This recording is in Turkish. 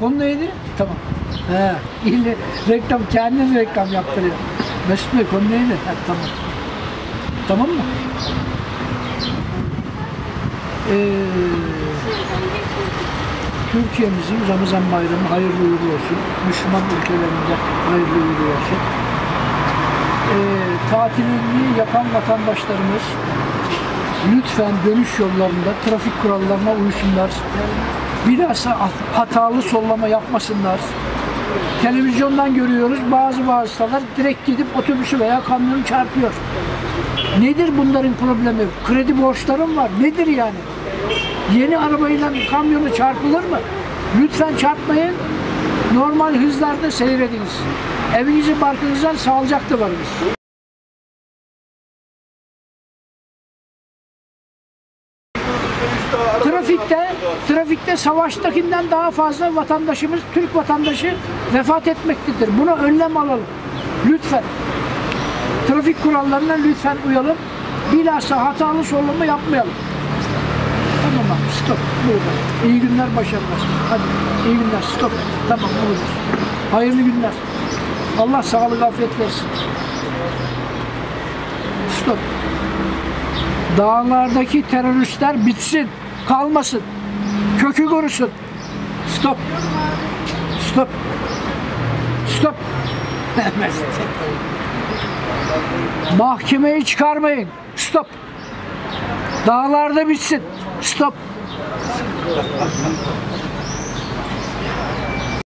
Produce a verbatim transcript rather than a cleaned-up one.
konu neydi? Tamam. He, ille reklam, kendin reklam yaptırıyor. Mesut Bey konu neydi? He, tamam. Tamam mı? Ee, Türkiye'mizin Ramazan bayramı hayırlı uğurlu olsun. Müslüman ülkelerinde hayırlı uğurlu olsun. Ee, tatilini yapan vatandaşlarımız lütfen dönüş yollarında trafik kurallarına uysunlar. Bilhassa hatalı sollama yapmasınlar. Televizyondan görüyoruz, bazı vasıtalar direkt gidip otobüsü veya kamyonu çarpıyor. Nedir bunların problemi? Kredi borçlarım var. Nedir yani? Yeni arabayla kamyonu çarpılır mı? Lütfen çarpmayın. Normal hızlarda seyrediniz. Evinizi barkınızdan sağlıcakla varınız. Trafikte, trafikte savaştakinden daha fazla vatandaşımız, Türk vatandaşı vefat etmektedir. Buna önlem alalım. Lütfen. Trafik kurallarına lütfen uyalım. Bilhassa hatalı sollama yapmayalım. Tamam abi, stop. Burada. İyi günler, başarılar. Hadi, iyi günler, stop. Tamam, olur. Hayırlı günler. Allah sağlık, afiyet versin. Stop. Dağlardaki teröristler bitsin, kalmasın. Kökü korusun. Stop. Stop. Stop. Mahkemeyi çıkarmayın. Stop. Dağlarda bitsin. Stop.